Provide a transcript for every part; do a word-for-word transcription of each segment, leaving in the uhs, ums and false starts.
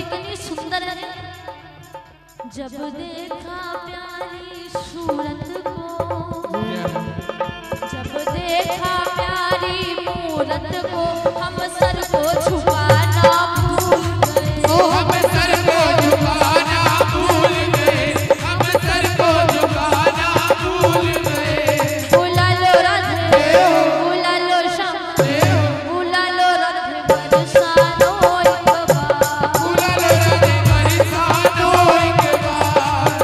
कितनी सुंदर है। जब देखा प्यारी सूरत को, जब देखा प्यारी मूरत को, हम सर को झुकाना भूल गए। हम सर को झुकाना भूल गए, हम सर को झुकाना भूल गए। बुला लो राधे, बुला लो श्याम, बुला लो राधे बरसानो एक बार, बुला लो राधे बरसानो एक बार।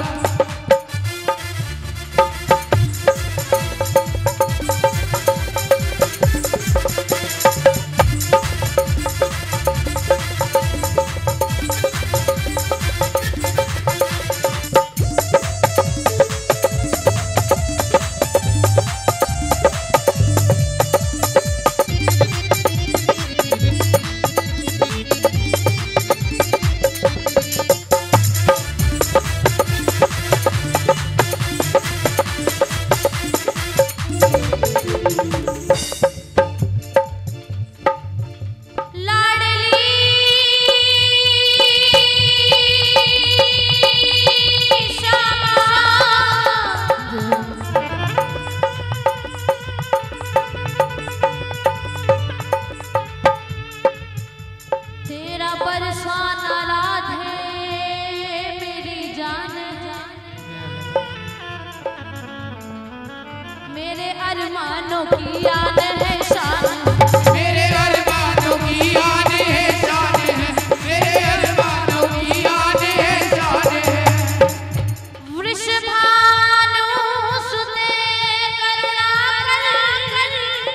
मेरे अरमानों की आन है शान, मेरे अरमानों की आन है शान है, मेरे अरमानों की आन है शान है। वृषभानु सुते करुणा कर,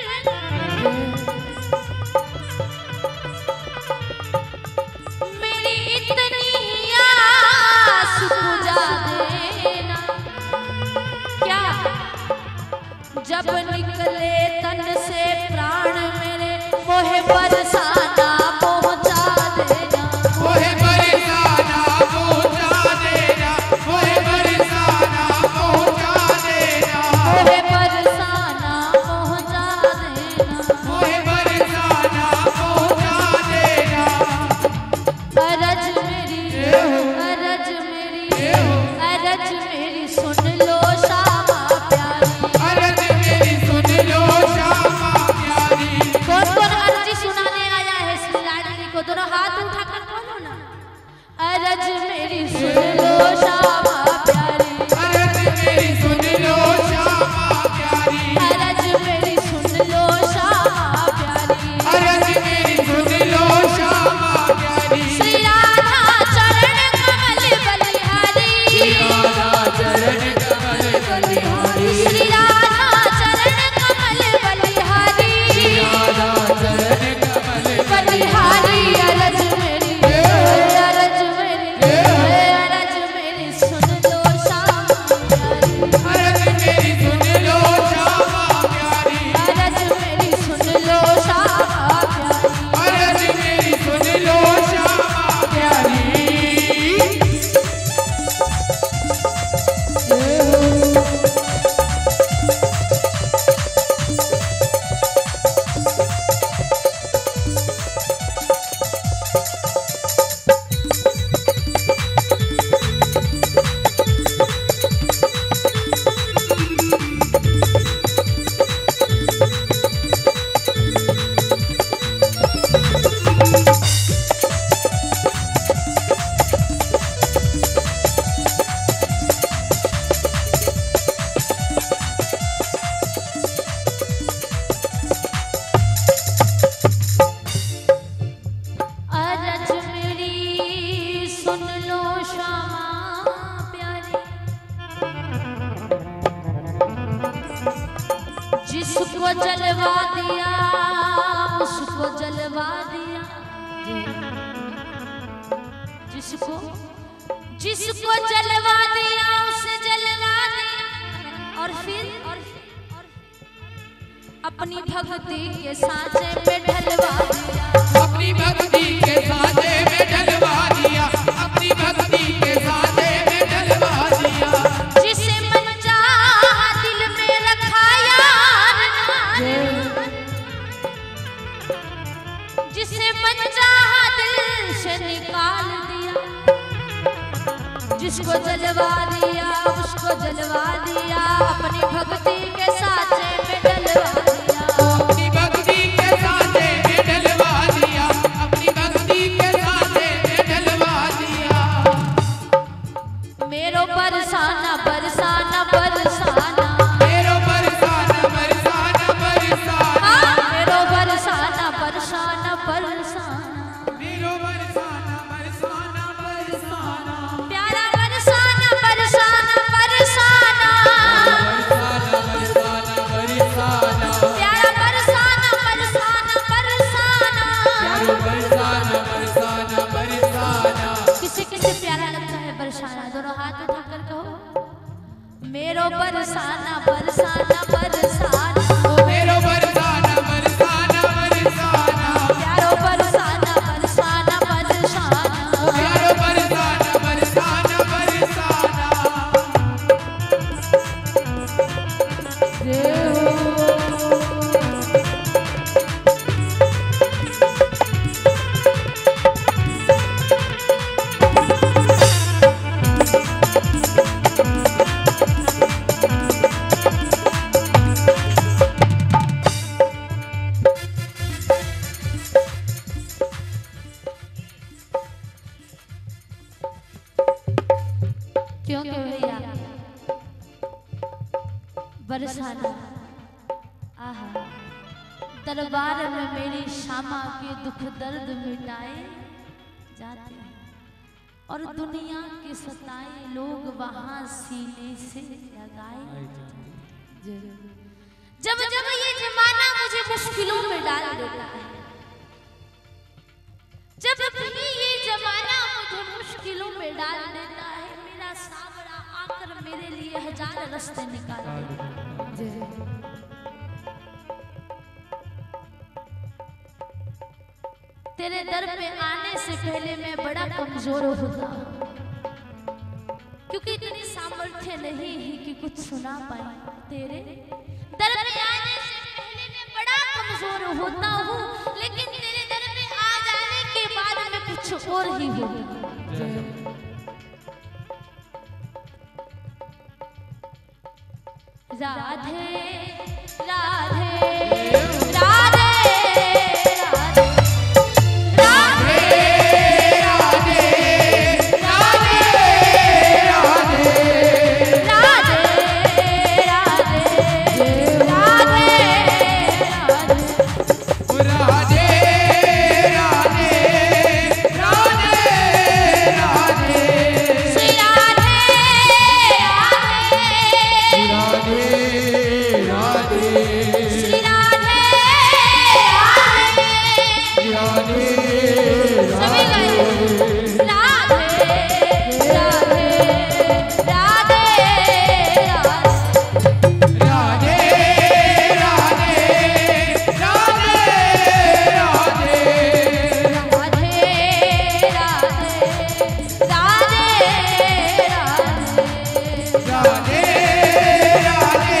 मेरी इतनी आस बुझा देना। क्या जब निकले तन से प्राण मेरे, मोहे बरसाना पहुंचा देना, मोहे बरसाना पहुंचा देना, मोहे बरसाना पहुंचा देना, मोहे बरसाना पहुंचा देना। मोहे बरसाना पहुंचा देना। अरज मेरी, अरज मेरी, अरज मेरी सुन लो श्यामा प्यारी, अरज मेरी सुन लो श्यामा प्यारी। कौन कौन अर्जी सुनाने आया है श्री लाडली को? दोनों हाथ उठाकर बोलो ना। अरज मेरी सुन लो श्यामा प्यारी, अरज मेरी सुन लो श्यामा प्यारी, अरज मेरी सुन लो श्यामा प्यारी। अरज मेरी सुन लो श्यामा प्यारी। श्री राधा चरण कमल बलिहारी, श्री राधा चरण कमल बलिहारी, श्री राधा चरण कमल बलिहारी, श्री राधा चरण कमल बलिहारी। अरज मेरी, अरज मेरी, अरज मेरी सुन लो श्यामा प्यारी, अरज मेरी सुन लो श्यामा प्यारी, अरज मेरी सुन लो श्यामा प्यारी। अरज मेरी सुन लो श्यामा प्यारी। अरज मेरी सुन लो श्यामा प्यारी, जिसको जलवा दिया उसको जलवा दिया, जिसको जिसको जलवा दिया उसे जलवा दिया, और फिर और अपनी भक्ति के सांचे पे ढलवा दिया, अपनी भक्ति के साथे में ढलवा दिया, अपनी भक्ति के साथे में ढलवा दिया। जिसे मन चाहा दिल में रखा यार, जिसे मन चाहा दिल से निकाल दिया। जिसको जलवा दिया उसको जलवा दिया, अपनी भक्ति के साचे में डलवा दिया, अपनी भक्ति के साचे में डलवा दिया, अपनी भक्ति के साचे में डलवा दिया। मेरो बरसाना बरसाना बरसाना, मेरो बरसाना बरसाना बरसाना, मेरो बरसाना बरसाना बरसाना, मेरो बरसाना बरसाना बरसाना, प्यारा बरसाना बरसाना बरसाना, बरसाना बरसाना बरसाना, प्यारा बरसाना बरसाना बरसाना, प्यारो बरसाना बरसाना बरसाना। किसे किसे प्यारा लगता है बरसाना? दोनों हाथ उठाकर कहो, मेरो बरसाना बरसाना बरसाना, ओ मेरो बरसाना बरसाना बरसाना, प्यारो बरसाना बरसाना बरसाना, प्यारो बरसाना बरसाना बरसाना। क्योंकि भैया बरसाना आहा दरबार में मेरी शामा के दुख दर्द मिटाए जाते हैं और दुनिया के सताए लोग वहां सीने से लगाए। जब जब ये जमाना मुझे मुश्किलों में डाल देता है, जब भी ये जमाना मुझे मुश्किलों में डाल देता है, मेरा सावरा आकर मेरे लिए हजार रास्ते निकाल देता है। तेरे दर पे आने से पहले मैं बड़ा कमजोर होता, क्योंकि इतनी सामर्थ्य नहीं है कि कुछ सुना पाए। तेरे दर पे आने से पहले मैं बड़ा कमजोर होता हूँ, लेकिन तेरे दर पे आ जाने के बाद मैं कुछ और ही हूँ। राधे राधे राधे राधे राधे राधे राधे राधे राधे राधे राधे राधे राधे श्री राधे राधे राधे श्री राधे राधे सभी गाइए राधे राधे राधे राधे राधे राधे राधे राधे राधे राधे राधे राधे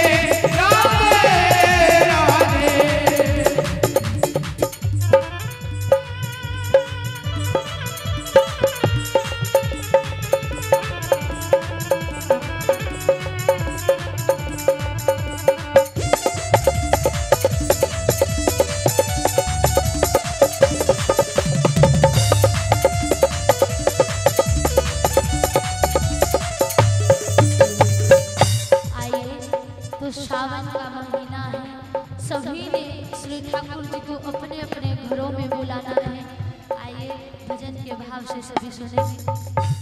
सावन का महीना है, सभी ने श्री ठाकुर जी को अपने अपने घरों में बुलाना है। आइए भजन के भाव से सभी सुनेंगे।